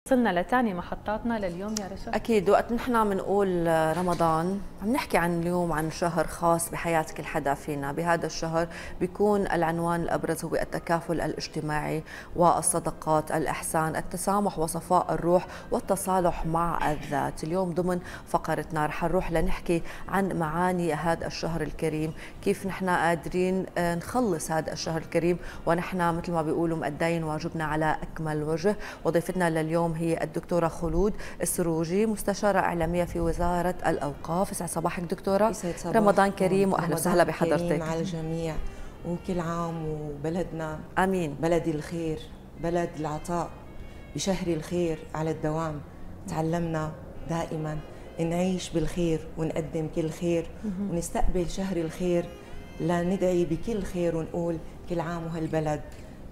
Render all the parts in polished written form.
وصلنا لتاني محطاتنا لليوم يا رشا. أكيد وقت نحن عم نقول رمضان عم نحكي عن اليوم عن شهر خاص بحياة كل حدا فينا. بهذا الشهر بيكون العنوان الأبرز هو التكافل الاجتماعي والصدقات، الإحسان، التسامح وصفاء الروح والتصالح مع الذات. اليوم ضمن فقرتنا رح نروح لنحكي عن معاني هذا الشهر الكريم، كيف نحن قادرين نخلص هذا الشهر الكريم ونحن مثل ما بيقولوا مؤدين واجبنا على أكمل وجه. وضيفتنا لليوم هي الدكتورة خلود السروجي، مستشارة إعلامية في وزارة الأوقاف. يسعد صباحك دكتورة، رمضان كريم وأهلا وسهلا بحضرتك. على الجميع وكل عام وبلدنا آمين، بلد الخير، بلد العطاء، بشهر الخير على الدوام. تعلمنا دائما نعيش بالخير ونقدم كل خير ونستقبل شهر الخير لندعي بكل خير ونقول كل عام وهالبلد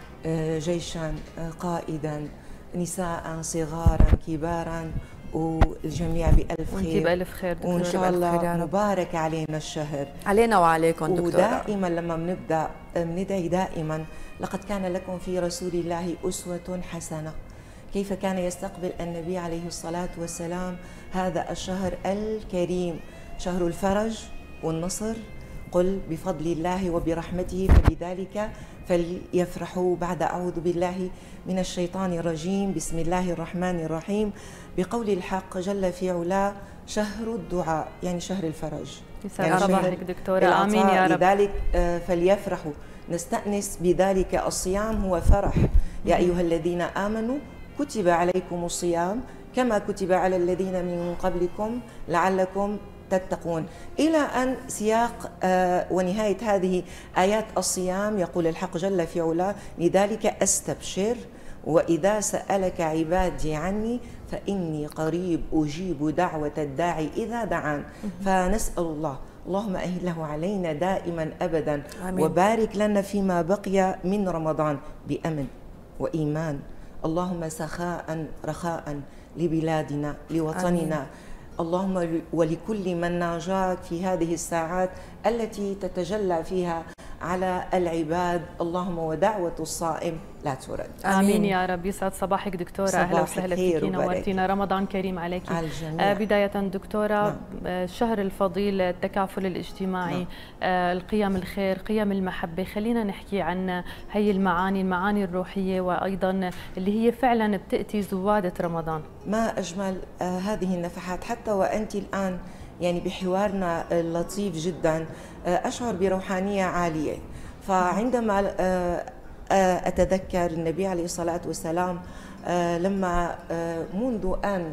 جيشا قائدا، نساء صغارا كبارا، والجميع بألف خير. وانتي بألف خير دكتورة، وإن شاء الله مبارك علينا الشهر، علينا وعليكم دكتورة. ودائما لما بنبدأ بندعي دائما لقد كان لكم في رسول الله أسوة حسنة. كيف كان يستقبل النبي عليه الصلاة والسلام هذا الشهر الكريم، شهر الفرج والنصر. قل بفضل الله وبرحمته فبذلك فليفرحوا. بعد أعوذ بالله من الشيطان الرجيم، بسم الله الرحمن الرحيم، بقول الحق جل في علاه، شهر الدعاء يعني شهر الفرج. يسعد صباحك دكتورة، آمين يا رب. لذلك فليفرحوا، نستأنس بذلك. الصيام هو فرح. يا أيها الذين آمنوا كتب عليكم الصيام كما كتب على الذين من قبلكم لعلكم تتقون. إلى أن سياق ونهاية هذه آيات الصيام يقول الحق جل في علاه، لذلك أستبشر وإذا سألك عبادي عني فإني قريب أجيب دعوة الداعي إذا دعان. فنسأل الله اللهم أهله علينا دائما أبدا. آمين. وبارك لنا فيما بقي من رمضان بأمن وإيمان. اللهم سخاء رخاء لبلادنا لوطننا. آمين. اللهم ولكل من ناجاك في هذه الساعات التي تتجلى فيها على العباد، اللهم ودعوة الصائم لا ترد. آمين يا رب. يسعد صباحك دكتورة، أهلا وسهلا فيكي، نورتينا. رمضان كريم عليك. على الجميع. بداية دكتورة، الشهر الفضيل، التكافل الاجتماعي، القيم الخير، قيم المحبة. خلينا نحكي عن هي المعاني الروحية وأيضا اللي هي فعلا بتأتي زوادة رمضان. ما أجمل هذه النفحات. حتى وأنت الآن يعني بحوارنا اللطيف جدا أشعر بروحانية عالية. فعندما أتذكر النبي عليه الصلاة والسلام لما منذ أن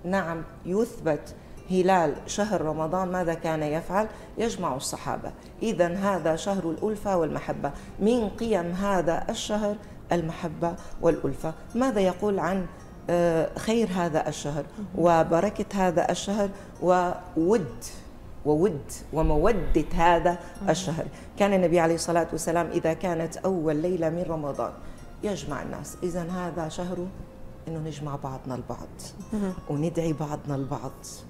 يثبت هلال شهر رمضان ماذا كان يفعل؟ يجمع الصحابة. إذن هذا شهر الألفة والمحبة. من قيم هذا الشهر المحبة والألفة. ماذا يقول عن خير هذا الشهر وبركة هذا الشهر وود ومودة هذا الشهر؟ كان النبي عليه الصلاة والسلام إذا كانت أول ليلة من رمضان يجمع الناس. إذن هذا شهر إنه نجمع بعضنا البعض وندعي بعضنا البعض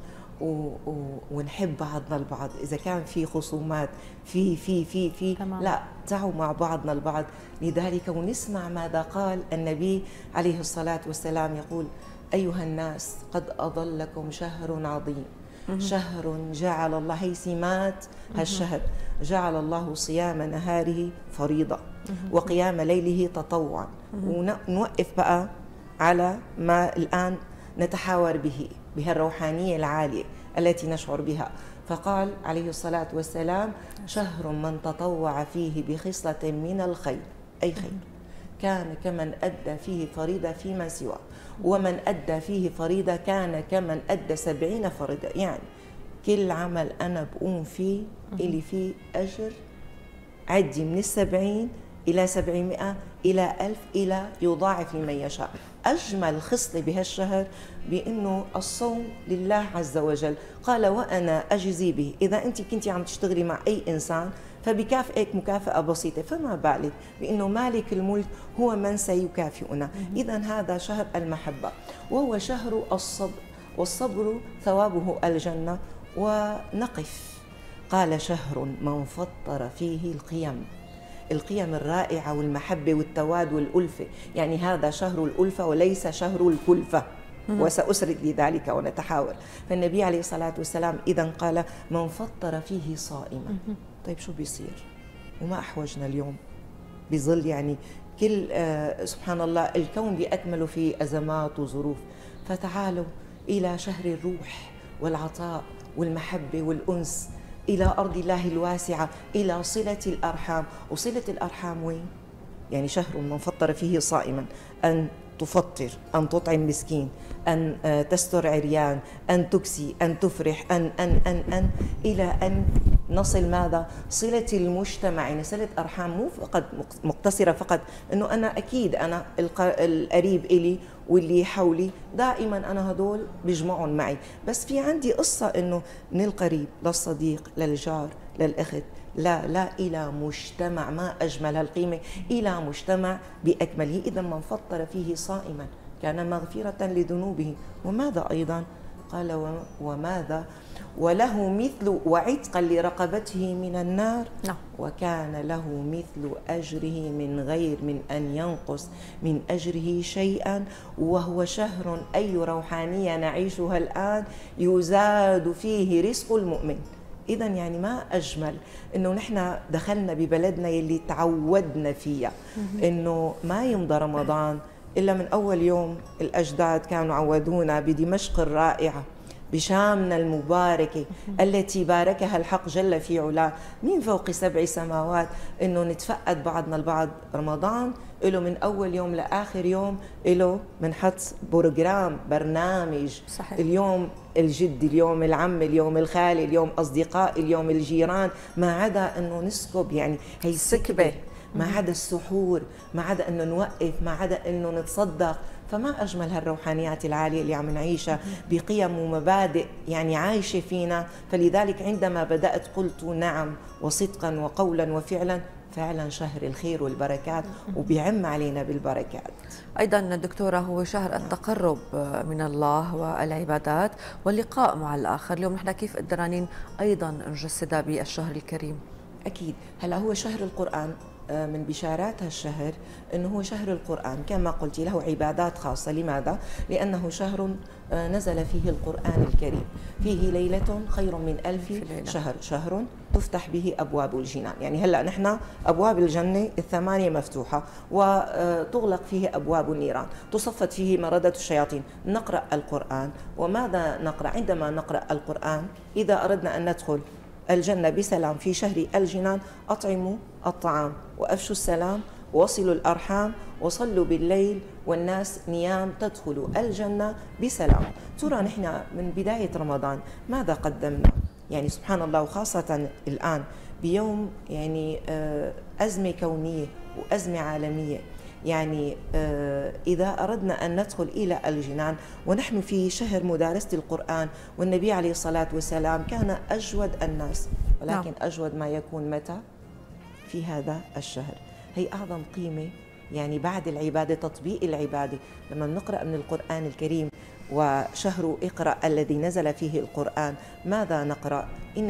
ونحب بعضنا البعض. إذا كان في خصومات في لا، تعوا مع بعضنا البعض. لذلك ونسمع ماذا قال النبي عليه الصلاة والسلام، يقول أيها الناس قد أضلكم شهر عظيم، شهر جعل الله، هي سمات هالشهر، جعل الله صيام نهاره فريضة وقيام ليله تطوعا. ونوقف بقى على ما الآن نتحاور به، بهالروحانية العالية التي نشعر بها. فقال عليه الصلاة والسلام شهر من تطوع فيه بخصلة من الخير، أي خير، كان كمن أدى فيه فريضة فيما سواه، ومن أدى فيه فريضة كان كمن أدى 70 فريضة. يعني كل عمل أنا بقوم فيه إلي فيه أجر عدي من 70 إلى 700 إلى 1000 إلى يضاعف لمن يشاء. أجمل خصلة بهالشهر بأنه الصوم لله عز وجل. قال وأنا أجزي به. إذا أنت كنتي عم تشتغلي مع أي إنسان فبكافئك مكافأة بسيطة، فما بالك بأنه مالك الملك هو من سيكافئنا. إذا هذا شهر المحبة، وهو شهر الصبر، والصبر ثوابه الجنة. ونقف، قال شهر من فطر فيه القيم الرائعة والمحبة والتواد والألفة. يعني هذا شهر الألفة وليس شهر الكلفة. وسأسرد لذلك ونتحاور. فالنبي عليه الصلاة والسلام إذا قال من فطر فيه صائما. طيب شو بيصير؟ وما أحوجنا اليوم بظل يعني كل سبحان الله الكون بأكمله في أزمات وظروف، فتعالوا إلى شهر الروح والعطاء والمحبة والأنس، إلى أرض الله الواسعة، إلى صلة الأرحام. وصلة الأرحام وين؟ يعني شهر من فطر فيه صائما، أن تفطر، أن تطعم مسكين، أن تستر عريان، أن تكسي، أن تفرح، أن إلى أن نصل ماذا؟ صلة المجتمع. يعني صلة أرحام مو فقط مقتصرة فقط أنه أنا أكيد أنا القريب إلي واللي حولي دائما أنا هدول بيجمعون معي، بس في عندي قصة أنه من القريب للصديق للجار للأخت لا إلى مجتمع. ما أجمل هالقيمة، إلى مجتمع بأكمله. إذا من فطر فيه صائما كان مغفرة لذنوبه. وماذا أيضا؟ قال وماذا وله مثل وعتقا لرقبته من النار، وكان له مثل أجره من غير من أن ينقص من أجره شيئا، وهو شهر أي روحانية نعيشها الآن يزاد فيه رزق المؤمن. إذا يعني ما أجمل إنه نحن دخلنا ببلدنا يلي تعودنا فيها إنه ما يمضى رمضان إلا من أول يوم. الأجداد كانوا عودونا بدمشق الرائعة، بشامنا المباركة التي باركها الحق جل في علاه من فوق 7 سماوات، إنه نتفقد بعضنا البعض. رمضان له من أول يوم لآخر يوم له منحط بروجرام، برنامج. صحيح. اليوم الجد، اليوم العم، اليوم الخالي، اليوم أصدقاء، اليوم الجيران، ما عدا أنه نسكب يعني هي سكبة، ما عدا السحور، ما عدا أنه نوقف، ما عدا أنه نتصدق. فما أجمل هالروحانيات العالية اللي عم نعيشها بقيم ومبادئ يعني عايشة فينا. فلذلك عندما بدأت قلت نعم وصدقا وقولا وفعلا، فعلا شهر الخير والبركات وبيعم علينا بالبركات. أيضا دكتورة هو شهر التقرب من الله والعبادات واللقاء مع الآخر. اليوم نحن كيف قدرانين أيضا نجسدها بالشهر الكريم؟ أكيد. هلا هو شهر القرآن، من بشارات هالشهر أنه هو شهر القرآن كما قلت، له عبادات خاصة. لماذا؟ لأنه شهر نزل فيه القرآن الكريم، فيه ليلة خير من 1000 شهر، شهر تفتح به أبواب الجنان. يعني هلأ نحن أبواب الجنة 8 مفتوحة، وتغلق فيه أبواب النيران، تصفد فيه مردة الشياطين. نقرأ القرآن. وماذا نقرأ عندما نقرأ القرآن؟ إذا أردنا أن ندخل الجنة بسلام في شهر الجنان، أطعموا الطعام وأفشوا السلام ووصلوا الأرحام وصلوا بالليل والناس نيام، تدخلوا الجنة بسلام. ترى نحن من بداية رمضان ماذا قدمنا؟ يعني سبحان الله، وخاصة الآن بيوم يعني أزمة كونية وأزمة عالمية. يعني إذا أردنا أن ندخل إلى الجنان ونحن في شهر مدارسة القرآن، والنبي عليه الصلاة والسلام كان أجود الناس، ولكن أجود ما يكون متى؟ في هذا الشهر. هي أعظم قيمة يعني بعد العبادة، تطبيق العبادة. لما نقرأ من القرآن الكريم وشهر اقرأ الذي نزل فيه القرآن، ماذا نقرأ؟ إن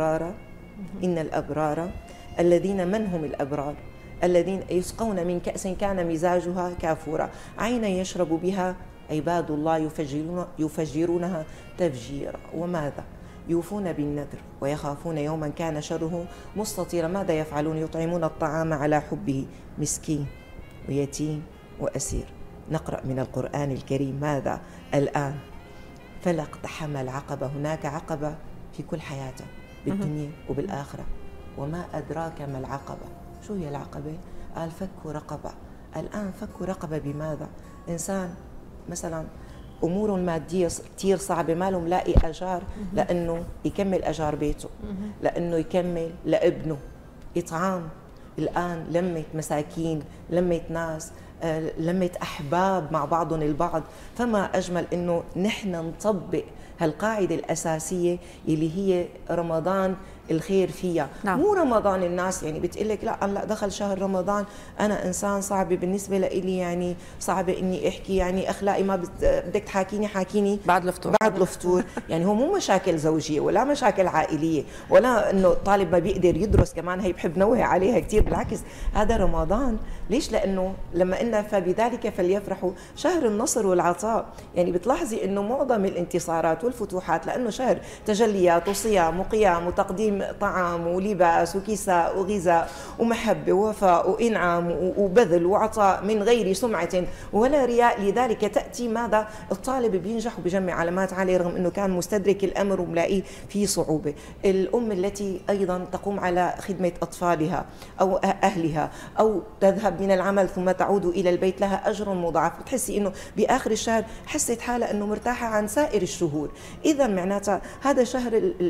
الأبرار الذين من هم الأبرار؟ الذين يسقون من كأس كان مزاجها كافورا، عينا يشرب بها عباد الله يفجرونها تفجيرا. وماذا؟ يوفون بالنذر ويخافون يوما كان شره مستطيرا. ماذا يفعلون؟ يطعمون الطعام على حبه، مسكين ويتيم وأسير. نقرأ من القرآن الكريم ماذا الآن؟ فلا اقتحم العقبة. هناك عقبة في كل حياته، بالدنيا وبالآخرة. وما أدراك ما العقبة؟ شو هي العقبة؟ قال فك رقبة. الآن فك رقبة بماذا؟ إنسان مثلا أمور مادية كثير صعبة، ما له ملاقي أجار لأنه يكمل أجار بيته، لأنه يكمل لابنه إطعام. الآن لمت مساكين، لمت ناس، لمت أحباب مع بعضهم البعض. فما أجمل إنه نحن نطبق هالقاعدة الأساسية اللي هي رمضان الخير فيها. نعم. مو رمضان الناس يعني بتقول لك لا دخل شهر رمضان أنا إنسان صعب بالنسبة لإلي، يعني صعبة إني أحكي، يعني أخلاقي ما بدك حاكيني بعد الفطور يعني هو مو مشاكل زوجية ولا مشاكل عائلية ولا إنه الطالب ما بيقدر يدرس، كمان هي بحب نوه عليها كثير، بالعكس هذا رمضان. ليش؟ لأنه لما قلنا فبذلك فليفرحوا، شهر النصر والعطاء. يعني بتلاحظي إنه معظم الانتصارات والفتوحات لأنه شهر تجليات وصيام وقيام وتقديم طعام ولباس وكساء وغذاء ومحبة ووفاء وإنعام وبذل وعطاء من غير سمعة ولا رياء. لذلك تأتي ماذا؟ الطالب بينجح وبيجمع علامات عالية رغم أنه كان مستدرك الأمر وملاقيه فيه صعوبة. الأم التي أيضا تقوم على خدمة أطفالها أو أهلها أو تذهب من العمل ثم تعود إلى البيت لها أجر مضاعف، بتحسي أنه بآخر الشهر حست حالها أنه مرتاحة عن سائر الشهور. إذا معناتها هذا شهر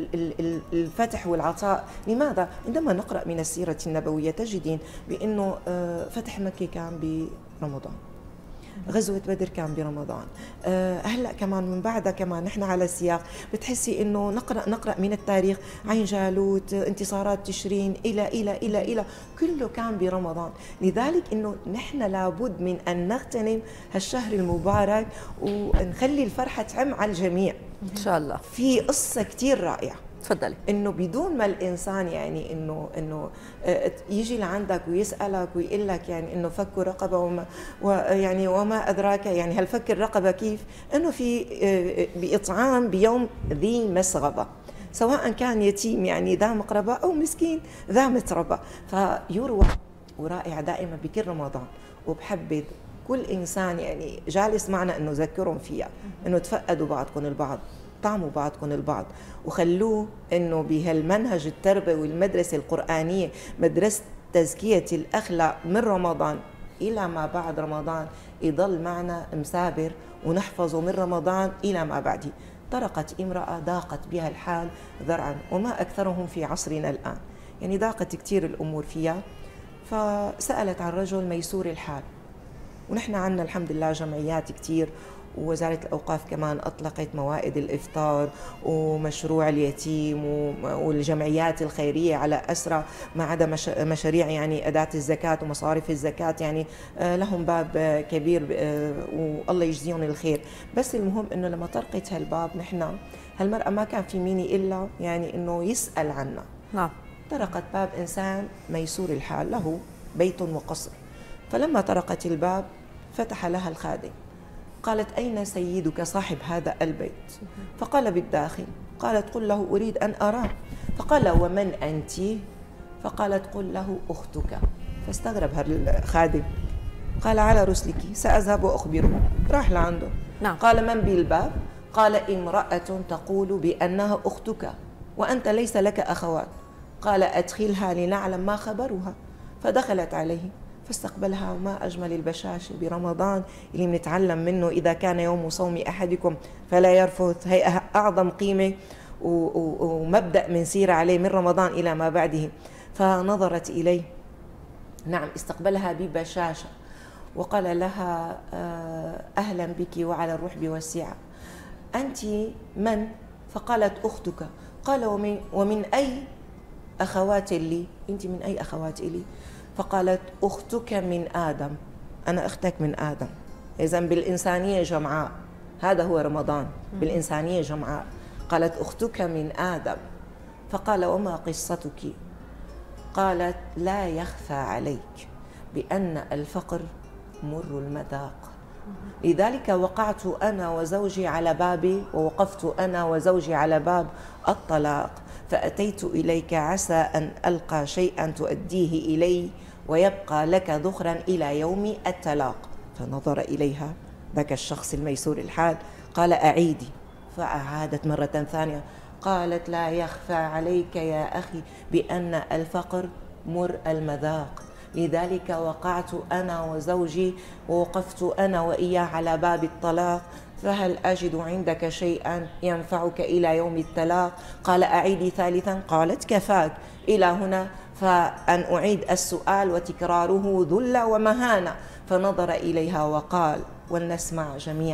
الفتح والعطاء. لماذا؟ عندما نقرأ من السيرة النبوية تجدين بأنه فتح مكة كان برمضان، غزوة بدر كان برمضان، هلا كمان من بعدها كمان نحن على السياق بتحسي انه نقرا من التاريخ عين جالوت، انتصارات تشرين الى الى الى الى كله كان برمضان. لذلك انه نحن لابد من ان نغتنم هالشهر المبارك ونخلي الفرحه تعم على الجميع ان شاء الله. في قصه كثير رائعه، تفضلي. انه بدون ما الانسان يعني انه يجي لعندك ويسالك ويقول لك يعني انه فك رقبه ويعني وما ادراك، يعني هل فك الرقبه كيف؟ انه في باطعام بيوم ذي مسغبه، سواء كان يتيم يعني ذا مقربه او مسكين ذا متربه. فيروى ورائع دائما بكل رمضان، وبحبذ كل انسان يعني جالس معنا انه ذكرهم فيها، انه تفقدوا بعضكم البعض، طعموا بعضكم البعض، وخلوه انه بهالمنهج التربوي والمدرسه القرانيه، مدرسه تزكيه الاخلاق من رمضان الى ما بعد رمضان، يضل معنا مسابر ونحفظه من رمضان الى ما بعده. طرقت امراه ضاقت بها الحال ذرعا، وما اكثرهم في عصرنا الان، يعني ضاقت كثير الامور فيها، فسالت عن رجل ميسور الحال. ونحن عندنا الحمد لله جمعيات كثير، ووزارة الأوقاف كمان أطلقت موائد الإفطار ومشروع اليتيم والجمعيات الخيرية على أسرى، ما عدا مشاريع يعني أداة الزكاة ومصارف الزكاة، يعني لهم باب كبير والله يجزيهم الخير. بس المهم إنه لما طرقت هالباب نحن هالمرأة ما كان في مين إلا يعني إنه يسأل عنا. نعم. طرقت باب إنسان ميسور الحال له بيت وقصر، فلما طرقت الباب فتح لها الخادم، قالت أين سيدك صاحب هذا البيت؟ فقال بالداخل. قالت قل له أريد أن أراه. فقال ومن أنت؟ فقالت قل له أختك. فاستغرب الخادم، قال على رسلك سأذهب وأخبره. راح لعنده. نعم. قال من بالباب؟ قال امرأة تقول بأنها أختك وأنت ليس لك أخوات. قال أدخلها لنعلم ما خبرها. فدخلت عليه فاستقبلها، وما أجمل البشاشة برمضان اللي بنتعلم منه إذا كان يوم صوم أحدكم فلا يرفث. هي أعظم قيمة ومبدأ من سيرة عليه من رمضان إلى ما بعده. فنظرت إليه، نعم استقبلها ببشاشة وقال لها أهلا بك وعلى الرحب والسعة، أنت من؟ فقالت أختك. قال ومن أي أخوات لي؟ أنت من أي أخوات لي؟ فقالت أختك من آدم، أنا أختك من آدم. إذن بالإنسانية جمعاء، هذا هو رمضان، بالإنسانية جمعاء. قالت أختك من آدم. فقال وما قصتك؟ قالت لا يخفى عليك بأن الفقر مر المذاق، لذلك وقعت أنا وزوجي على بابي، ووقفت أنا وزوجي على باب الطلاق، فأتيت إليك عسى أن ألقى شيئا تؤديه إلي ويبقى لك ذخرا إلى يوم التلاق. فنظر إليها ذاك الشخص الميسور الحال، قال أعيدي. فأعادت مرة ثانية، قالت لا يخفى عليك يا أخي بأن الفقر مر المذاق، لذلك وقعت أنا وزوجي ووقفت أنا وإياه على باب الطلاق، فهل أجد عندك شيئا ينفعك إلى يوم التلاق؟ قال أعيدي ثالثا. قالت كفاك إلى هنا، فأن أعيد السؤال وتكراره ذل ومهانة. فنظر إليها وقال ولنسمع جميعا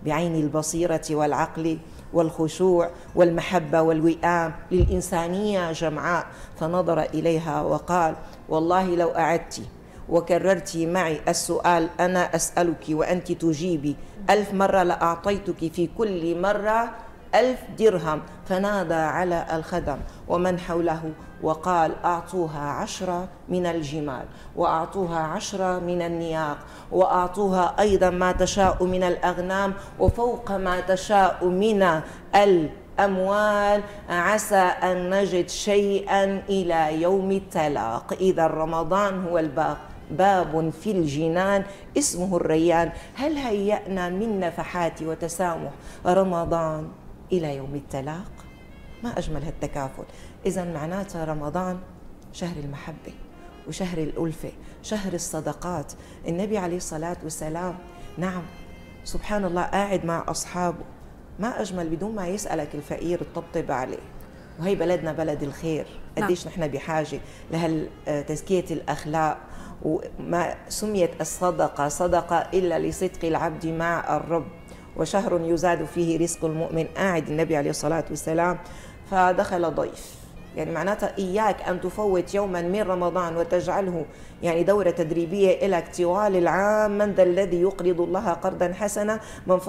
بعين البصيرة والعقل والخشوع والمحبة والوئام للإنسانية جمعاء، فنظر إليها وقال: والله لو أعدت وكررت معي السؤال أنا أسألك وأنت تجيبي 1000 مرة لأعطيتك في كل مرة 1000 درهم. فنادى على الخدم ومن حوله وقال: أعطوها 10 من الجمال، وأعطوها 10 من النياق، وأعطوها أيضا ما تشاء من الأغنام، وفوق ما تشاء من الأموال، عسى أن نجد شيئا إلى يوم التلاق. إذا رمضان هو الباب، باب في الجنان اسمه الريان. هل هيأنا من نفحات وتسامح رمضان إلى يوم التلاق؟ ما أجمل هالتكافل. إذا معناتها رمضان شهر المحبة وشهر الألفة، شهر الصدقات. النبي عليه الصلاة والسلام نعم سبحان الله قاعد مع أصحابه، ما أجمل بدون ما يسألك الفقير تطبطب عليه. وهي بلدنا بلد الخير، قديش نحن بحاجة لهالتزكية الأخلاق. وما سميت الصدقة صدقة إلا لصدق العبد مع الرب، وشهر يزاد فيه رزق المؤمن. قاعد النبي عليه الصلاة والسلام فدخل ضيف، يعني معناتها إياك أن تفوت يوما من رمضان وتجعله يعني دورة تدريبية لك طوال العام. من ذا الذي يقرض الله قرضا حسنا؟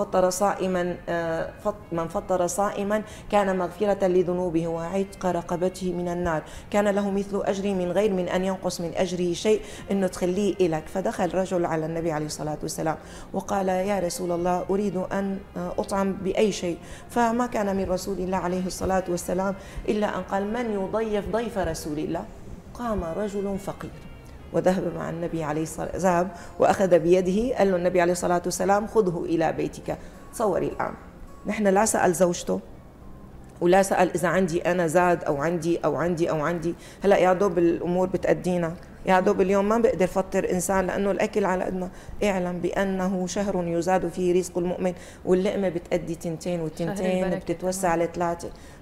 من فطر صائما كان مغفرة لذنوبه وعتق رقبته من النار، كان له مثل أجره من غير من أن ينقص من أجره شيء، إنه تخليه إلك. فدخل رجل على النبي عليه الصلاة والسلام وقال: يا رسول الله أريد أن أطعم بأي شيء. فما كان من رسول الله عليه الصلاة والسلام إلا أن قال: من يضيف ضيف رسول الله؟ قام رجل فقير وذهب مع النبي عليه الصلاة والسلام، ذهب وأخذ بيده، قال له النبي عليه الصلاة والسلام: خذه إلى بيتك. تصوري الآن نحن لا سأل زوجته ولا سأل إذا عندي أنا زاد أو عندي أو عندي أو عندي. هلأ يا دوب الأمور بتأدينا، يا دوب اليوم ما بقدر فطر إنسان لأنه الأكل على قدنا. اعلم بأنه شهر يزاد فيه رزق المؤمن، واللقمة بتأدي 2 والتنتين بتتوسع ل3.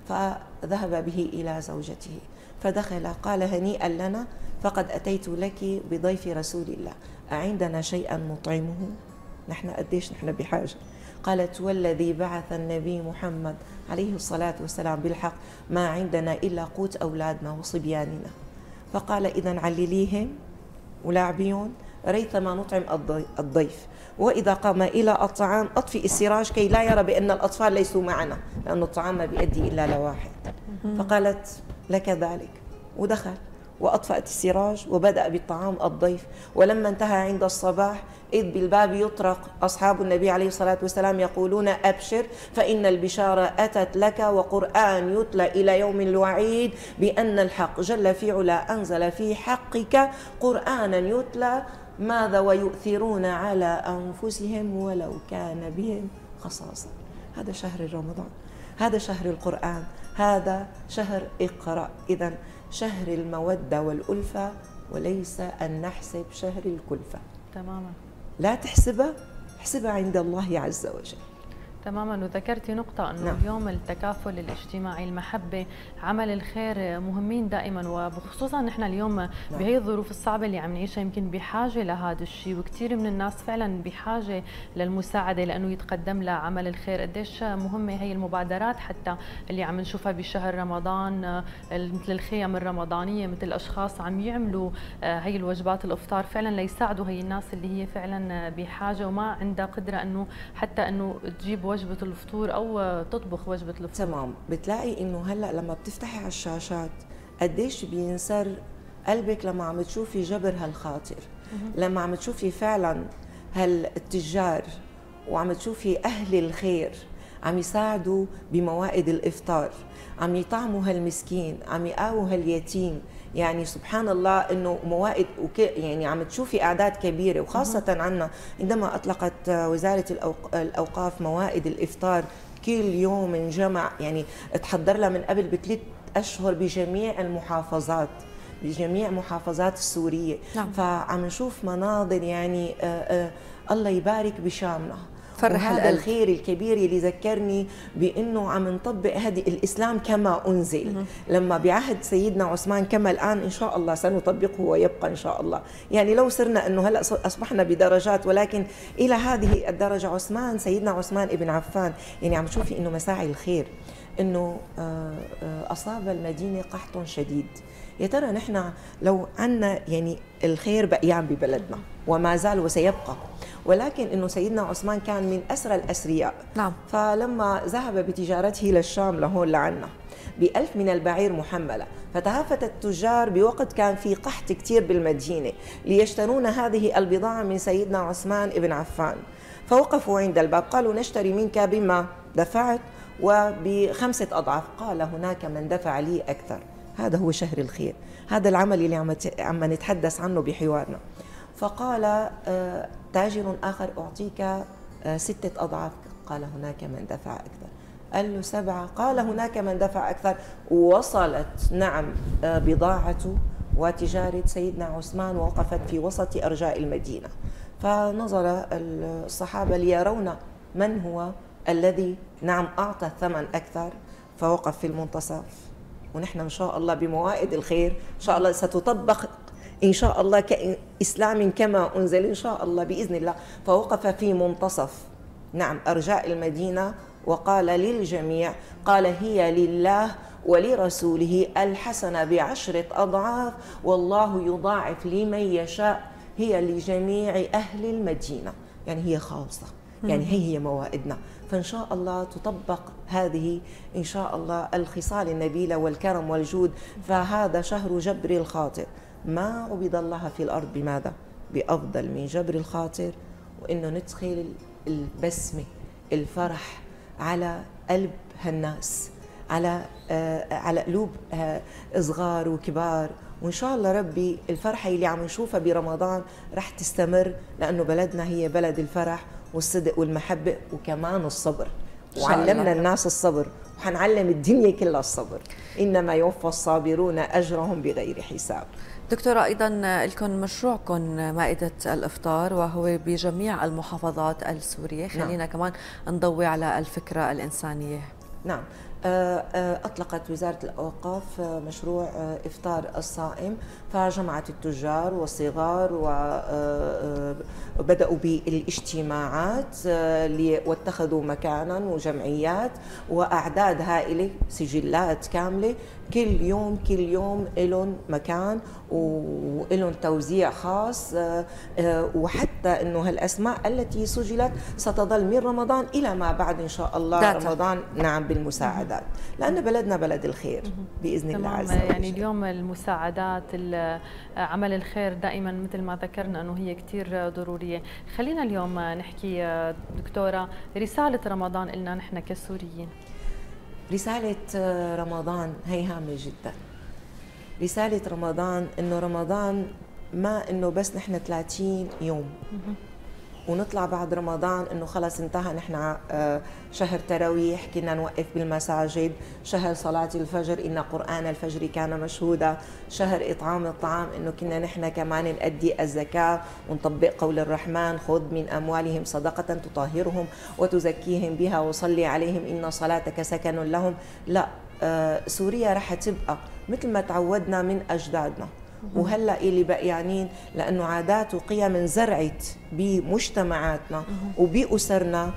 فذهب به إلى زوجته فدخل قال: هنيئا لنا فقد أتيت لك بضيف رسول الله، أعندنا شيئا نطعمه؟ نحن قديش نحن بحاجة. قالت: والذي بعث النبي محمد عليه الصلاة والسلام بالحق ما عندنا إلا قوت أولادنا وصبياننا. فقال: إذن علليهم ولاعبيهم ريثما نطعم الضيف، وإذا قام إلى الطعام أطفئ السراج كي لا يرى بأن الأطفال ليسوا معنا، لأن الطعام ما بيؤدي إلا لواحد. فقالت: لك ذلك. ودخل وأطفأت السراج وبدأ بالطعام الضيف. ولما انتهى عند الصباح إذ بالباب يطرق أصحاب النبي عليه الصلاة والسلام يقولون: أبشر فإن البشارة أتت لك، وقرآن يتلى إلى يوم الوعيد بأن الحق جل في علا أنزل في حقك قرآنا يتلى ماذا ويؤثرون على أنفسهم ولو كان بهم خصاصة. هذا شهر رمضان، هذا شهر القرآن، هذا شهر اقرأ. إذن شهر المودة والألفة، وليس أن نحسب شهر الكلفة تماما. لا تحسبها، احسبها عند الله عز وجل. تماما. وذكرتي نقطة أنه نعم. اليوم التكافل الاجتماعي، المحبة، عمل الخير مهمين دائما، وخصوصا نحن اليوم نعم. بهي الظروف الصعبة اللي عم نعيشها يمكن بحاجة لهذا الشيء، وكثير من الناس فعلا بحاجة للمساعدة لأنه يتقدم لعمل الخير. قديش مهمة هي المبادرات حتى اللي عم نشوفها بشهر رمضان، مثل الخيم الرمضانية، مثل أشخاص عم يعملوا هي الوجبات الإفطار فعلا ليساعدوا هي الناس اللي هي فعلا بحاجة وما عندها قدرة أنه حتى أنه تجيب وجبة الفطور أو تطبخ وجبة الفطور. تمام. بتلاقي إنه هلأ لما بتفتحي على الشاشات قديش بينسر قلبك لما عم تشوفي جبر هالخاطر، لما عم تشوفي فعلا هالتجار وعم تشوفي أهل الخير عم يساعدوا بموائد الإفطار، عم يطعموا هالمسكين، عم يقاووا هاليتيم. يعني سبحان الله انه موائد يعني عم تشوفي اعداد كبيره. وخاصه عنا عندما اطلقت وزاره الاوقاف موائد الافطار كل يوم انجمع، يعني تحضر لها من قبل ب3 أشهر بجميع المحافظات، بجميع محافظات السوريه. نعم. فعم نشوف مناظر يعني الله يبارك بشامنا. فرح وهذا القلب. الخير الكبير اللي ذكرني بأنه عم نطبق هذه الإسلام كما أنزل. لما بعهد سيدنا عثمان كما الآن إن شاء الله سنطبقه ويبقى إن شاء الله. يعني لو صرنا أنه هلأ أصبحنا بدرجات، ولكن إلى هذه الدرجة عثمان، سيدنا عثمان ابن عفان، يعني عم تشوفي أنه مساعي الخير، أنه أصاب المدينة قحط شديد. يا ترى نحن لو عنا يعني الخير بقيان ببلدنا وما زال وسيبقى، ولكن انه سيدنا عثمان كان من اسرى الاسرياء. نعم. فلما ذهب بتجارته للشام لهون لعنا ب1000 من البعير محمله، فتهافت التجار بوقت كان في قحط كثير بالمدينه ليشترون هذه البضاعه من سيدنا عثمان ابن عفان، فوقفوا عند الباب قالوا نشتري منك بما دفعت وب5 أضعاف. قال هناك من دفع لي اكثر. هذا هو شهر الخير، هذا العمل اللي عم نتحدث عنه بحوارنا. فقال تاجر آخر أعطيك 6 أضعاف. قال هناك من دفع أكثر. قال له 7. قال هناك من دفع أكثر. وصلت نعم بضاعة وتجارة سيدنا عثمان ووقفت في وسط أرجاء المدينة، فنظر الصحابة ليرون من هو الذي نعم أعطى الثمن أكثر، فوقف في المنتصف. ونحن إن شاء الله بموائد الخير إن شاء الله ستطبق إن شاء الله كإسلام كما أنزل إن شاء الله بإذن الله. فوقف في منتصف نعم أرجاء المدينة وقال للجميع، قال هي لله ولرسوله الحسنة ب10 أضعاف والله يضاعف لمن يشاء، هي لجميع أهل المدينة. يعني هي خاصة، يعني هي موائدنا. فإن شاء الله تطبق هذه إن شاء الله الخصال النبيلة والكرم والجود. فهذا شهر جبر الخاطر. ما عبد الله في الأرض بماذا؟ بأفضل من جبر الخاطر، وإنه ندخل البسمة الفرح على قلب هالناس، على قلوب صغار وكبار. وإن شاء الله ربي الفرحة اللي عم نشوفها برمضان رح تستمر، لأنه بلدنا هي بلد الفرح والصدق والمحبة وكمان الصبر. وعلمنا الناس الصبر وحنعلم الدنيا كلها الصبر. إنما يوفى الصابرون أجرهم بغير حساب. دكتورة، أيضا لكم مشروعكم مائدة الإفطار وهو بجميع المحافظات السورية. خلينا نعم. كمان نضوي على الفكرة الإنسانية. نعم. أطلقت وزارة الأوقاف مشروع إفطار الصائم، فجمعت التجار والصغار وبدأوا بالاجتماعات واتخذوا مكانا وجمعيات وأعداد هائلة، سجلات كاملة. كل يوم لهم مكان ولهم توزيع خاص، وحتى انه هالاسماء التي سجلت ستظل من رمضان الى ما بعد ان شاء الله رمضان نعم بالمساعدات، لان بلدنا بلد الخير باذن الله عز وجل. يعني اليوم المساعدات عمل الخير دائما مثل ما ذكرنا انه هي كثير ضروريه. خلينا اليوم نحكي دكتوره رساله رمضان لنا نحن كسوريين. رسالة رمضان هي هامة جدا. رسالة رمضان إنه رمضان ما إنه بس نحن 30 يوم ونطلع بعد رمضان إنه خلص انتهى. نحن شهر تراويح كنا نوقف بالمساجد، شهر صلاة الفجر إن قرآن الفجر كان مشهودا، شهر إطعام الطعام إنه كنا نحن كمان نؤدي الزكاة ونطبق قول الرحمن خذ من أموالهم صدقة تطهرهم وتزكيهم بها وصلي عليهم إن صلاتك سكن لهم. لا، سوريا رح تبقى مثل ما تعودنا من أجدادنا، وهلا اللي بقيانين لانه عادات وقيم انزرعت بمجتمعاتنا وباسرنا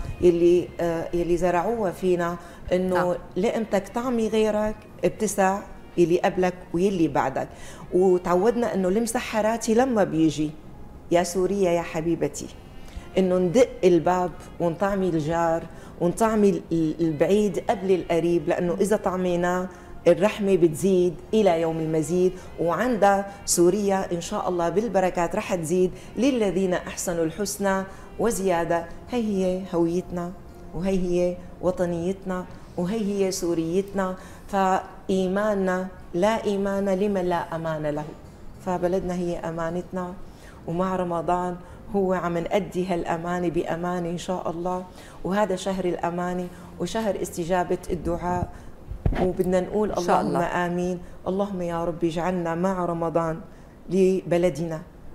يلي زرعوها فينا، انه لقمتك طعمي غيرك ابتسع يلي قبلك ويلي بعدك. وتعودنا انه المسحراتي لما بيجي يا سوريا يا حبيبتي انه ندق الباب ونطعمي الجار ونطعمي البعيد قبل القريب، لانه اذا طعميناه الرحمة بتزيد إلى يوم المزيد. وعند سوريا إن شاء الله بالبركات رح تزيد للذين أحسنوا الحسنى وزيادة. هي هويتنا وهي هي وطنيتنا وهي هي سوريتنا. فإيماننا لا إيمان لمن لا أمان له، فبلدنا هي أمانتنا، ومع رمضان هو عم نأدي هالأمانة بأمانة إن شاء الله. وهذا شهر الأمانة وشهر استجابة الدعاء، وبدنا نقول اللهم آمين. اللهم يا رب اجعلنا مع رمضان لبلدنا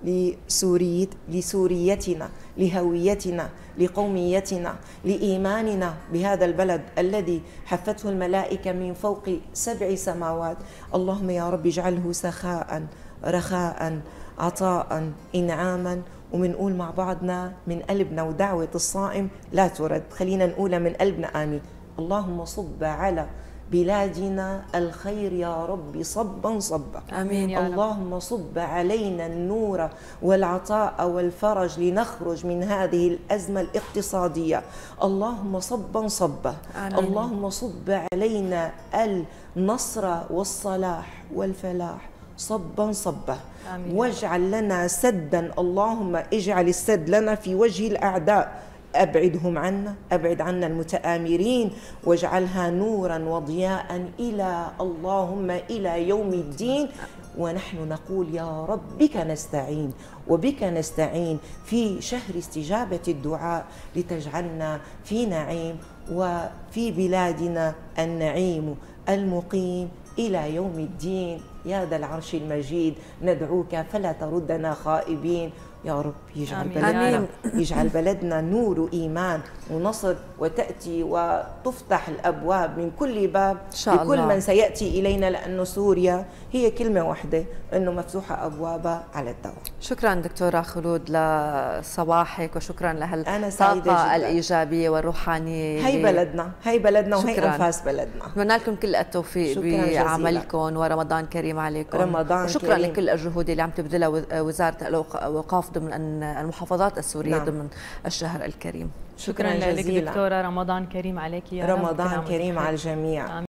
لسوريتنا، لهويتنا، لقوميتنا، لإيماننا بهذا البلد الذي حفته الملائكة من فوق 7 سماوات. اللهم يا رب اجعله سخاء، رخاء، عطاء، إنعاما. ومنقول مع بعضنا من قلبنا، ودعوة الصائم لا ترد، خلينا نقولها من قلبنا آمين. اللهم صب على بلادنا الخير يا رب صبا صبا، آمين يا رب. اللهم صب علينا النور والعطاء والفرج لنخرج من هذه الأزمة الاقتصادية. اللهم صبا صبا. آمين. اللهم صب علينا النصر والصلاح والفلاح صبا صبا. آمين. واجعل لنا سدا، اللهم اجعل السد لنا في وجه الأعداء، أبعدهم عنا، أبعد عنا المتآمرين، واجعلها نورا وضياء إلى اللهم إلى يوم الدين. ونحن نقول يا رب بك نستعين، وبك نستعين في شهر استجابة الدعاء، لتجعلنا في نعيم، وفي بلادنا النعيم المقيم إلى يوم الدين. يا ذا العرش المجيد ندعوك فلا تردنا خائبين. يا رب يجعل بلدنا، يجعل بلدنا نور إيمان ونصر، وتأتي وتفتح الأبواب من كل باب لكل من سيأتي إلينا، لأنه سوريا هي كلمة واحدة، أنه مفتوحة أبوابها على الدوام. شكرا دكتورة خلود لصباحك، وشكرا لهالطاقة الإيجابية والروحانية. هي بلدنا، هي بلدنا، وهي أنفاس بلدنا. أتمنى لكم كل التوفيق بعملكم، ورمضان كريم عليكم. رمضان وشكرا كريم. لكل الجهود اللي عم تبذلها وزارة الأوقاف ضمن المحافظات السورية. نعم. ضمن الشهر الكريم. شكرا لك دكتورة، رمضان كريم عليك يا رب. رمضان كريم على الجميع.